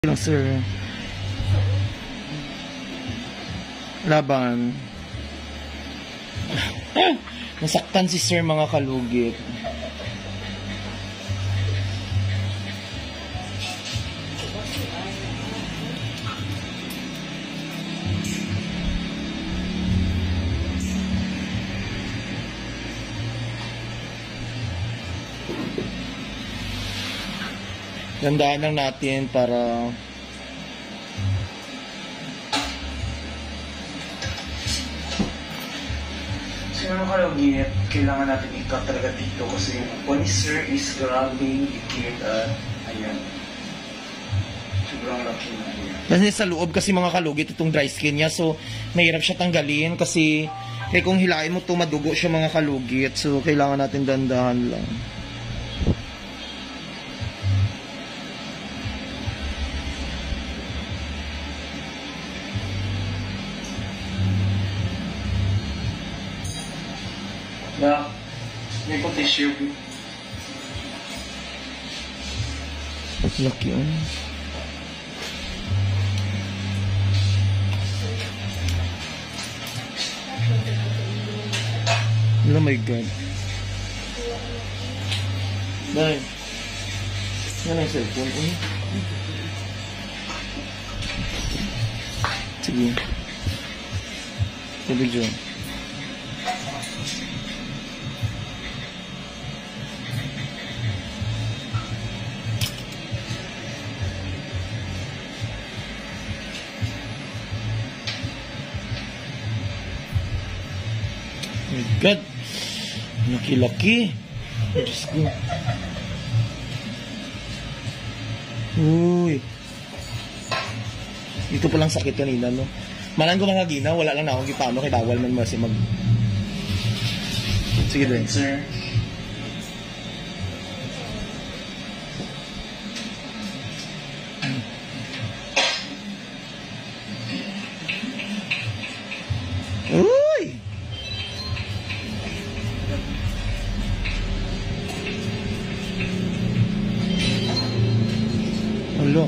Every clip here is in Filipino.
Lang sir. Laban. Nasaktan si sir mga kalugit. Gandaan lang natin para mga kalugit, kailangan natin i-cut talaga dito kasi when sir is grabbing the kid, ayan. Sobrang laki na yan. kasi sa loob kasi mga kalugit itong dry skin niya, so mahirap siya tanggalin kasi kung hilain mo ito madugo siya mga kalugit, so kailangan natin dandahan lang. Yeah, may ko tissue. Laki yun. Oh my God. Dahil. Yan ang cellphone. Sige. Tubig dyan. Oh my God. Laki-laki. Diyos ko. Uy. Dito pa lang sakit kanina, no? Malan ko mga gina, wala lang na akong gipano kay bawal man kasi mag... Sige din. Sir. Uy! Hello.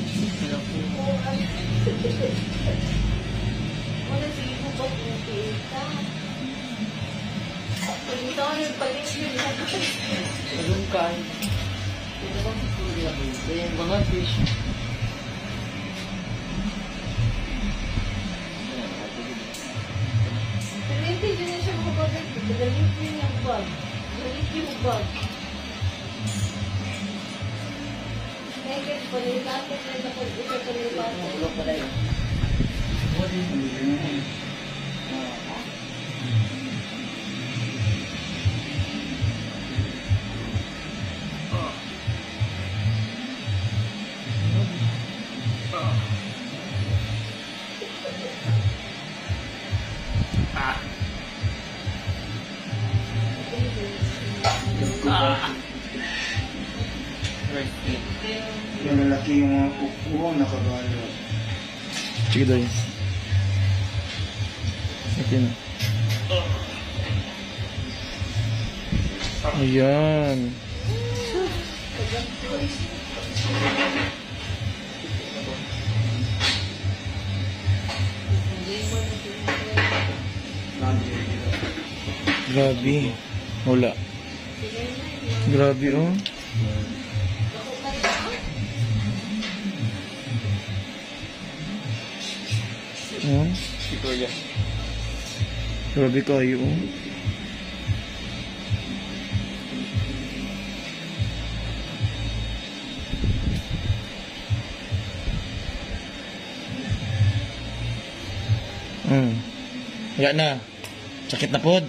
Yung lalaki yung mga kuko, nakabalo. Sige doy. Okay na. Ayan. Grabe. Wala. Grabe oh. Oh. Grabe kayo oh. Wala na. Sakit na pod.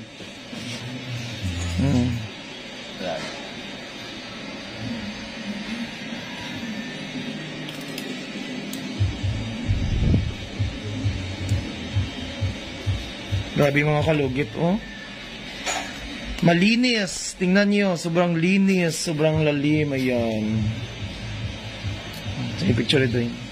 Grabe mga kalugit, oh. Malinis. Tingnan nyo. Sobrang linis. Sobrang lalim. Ayan. Sige, picture ito eh.